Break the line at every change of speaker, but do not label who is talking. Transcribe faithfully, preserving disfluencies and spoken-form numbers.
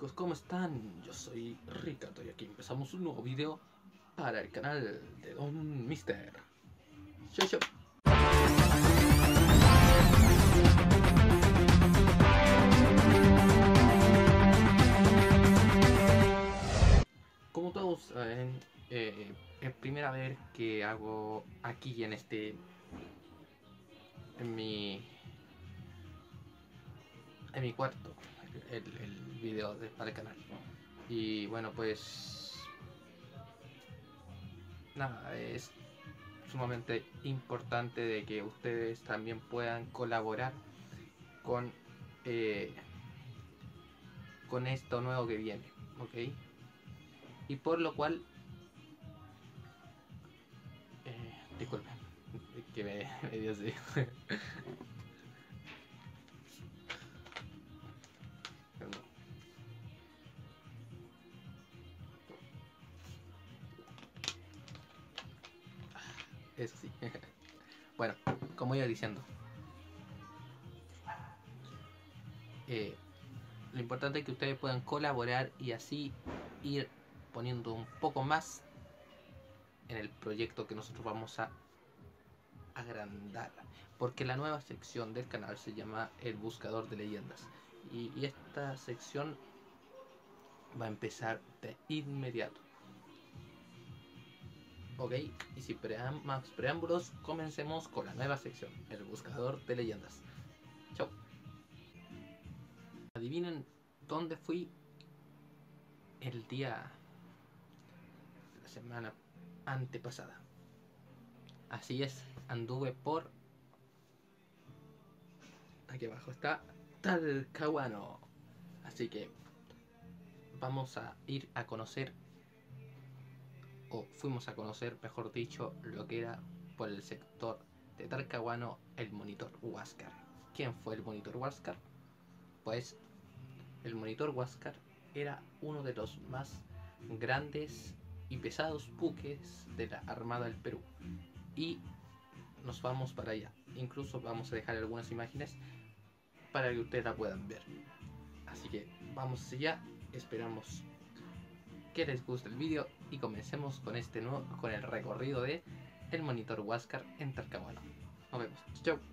chicos, ¿cómo están? Yo soy Ricardo y aquí empezamos un nuevo video para el canal de Don Mister. Show, show. Como todos saben, eh, es primera vez que hago aquí en este... en mi... en mi cuarto el, el video de, para el canal. Y bueno, pues nada, es sumamente importante de que ustedes también puedan colaborar con eh, con esto nuevo que viene, ¿ok? Y por lo cual eh, disculpen que me, me dio así. Eso sí. Bueno, como iba diciendo, eh, lo importante es que ustedes puedan colaborar y así ir poniendo un poco más en el proyecto que nosotros vamos a agrandar, porque la nueva sección del canal se llama El Buscador de Leyendas y, y esta sección va a empezar de inmediato. Ok, y sin preám más preámbulos, comencemos con la nueva sección, El Buscador de Leyendas. Chau. Adivinen dónde fui el día de la semana antepasada. Así es, anduve por... aquí abajo está Talcahuano. Así que vamos a ir a conocer, o fuimos a conocer, mejor dicho, lo que era por el sector de Talcahuano el monitor Huáscar. ¿Quién fue el monitor Huáscar? Pues el monitor Huáscar era uno de los más grandes y pesados buques de la Armada del Perú. Y nos vamos para allá. Incluso vamos a dejar algunas imágenes para que ustedes la puedan ver. Así que vamos allá. Esperamos que les guste el vídeo y comencemos con este nuevo, con el recorrido de el monitor Huáscar en Talcahuano. Nos vemos. Chau.